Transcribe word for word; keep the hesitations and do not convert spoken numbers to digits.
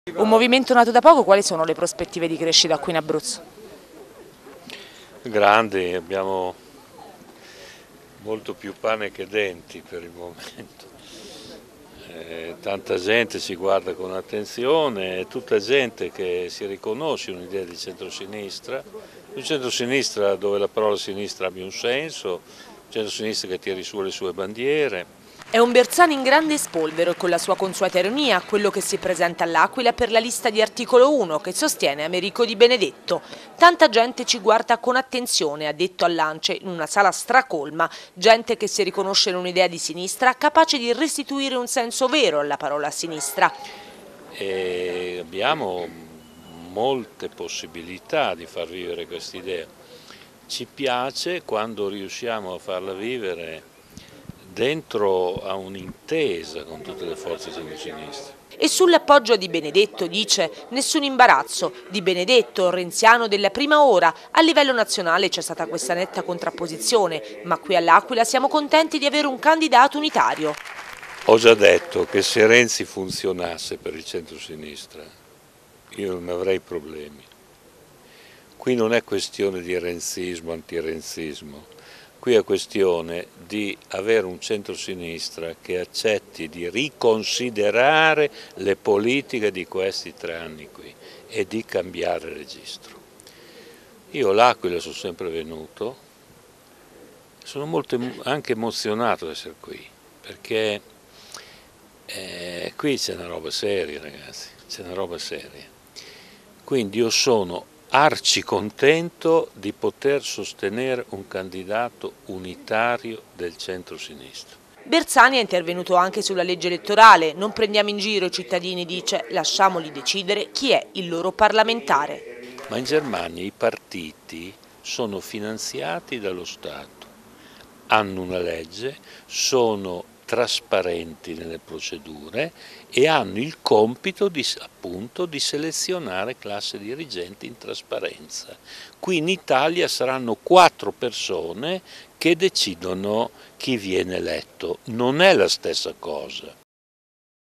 Un movimento nato da poco, quali sono le prospettive di crescita qui in Abruzzo? Grandi, abbiamo molto più pane che denti per il momento. Eh, tanta gente ci guarda con attenzione, tutta gente che si riconosce in un'idea di centrosinistra, un centrosinistra dove la parola sinistra abbia un senso, un centrosinistra che tiri su le sue bandiere. È un Bersani in grande spolvero, con la sua consueta ironia, quello che si presenta all'Aquila per la lista di articolo uno che sostiene Americo Di Benedetto. Tanta gente ci guarda con attenzione, ha detto all'Ance, in una sala stracolma, gente che si riconosce in un'idea di sinistra, capace di restituire un senso vero alla parola sinistra. E abbiamo molte possibilità di far vivere questa idea. Ci piace quando riusciamo a farla vivere dentro a un'intesa con tutte le forze centro-sinistra. E sull'appoggio a Di Benedetto dice nessun imbarazzo. Di Benedetto, renziano della prima ora, a livello nazionale c'è stata questa netta contrapposizione, ma qui all'Aquila siamo contenti di avere un candidato unitario. Ho già detto che se Renzi funzionasse per il centro-sinistra io non avrei problemi. Qui non è questione di renzismo, antirenzismo. Qui è questione di avere un centro-sinistra che accetti di riconsiderare le politiche di questi tre anni qui e di cambiare registro. Io all'Aquila sono sempre venuto, sono molto anche emozionato di essere qui, perché eh, qui c'è una roba seria, ragazzi, c'è una roba seria. Quindi io sono arci contento di poter sostenere un candidato unitario del centro-sinistra. Bersani è intervenuto anche sulla legge elettorale. Non prendiamo in giro i cittadini, dice, lasciamoli decidere chi è il loro parlamentare. Ma in Germania i partiti sono finanziati dallo Stato, hanno una legge, sono trasparenti nelle procedure e hanno il compito di, appunto, di selezionare classe dirigente in trasparenza. Qui in Italia saranno quattro persone che decidono chi viene eletto. Non è la stessa cosa.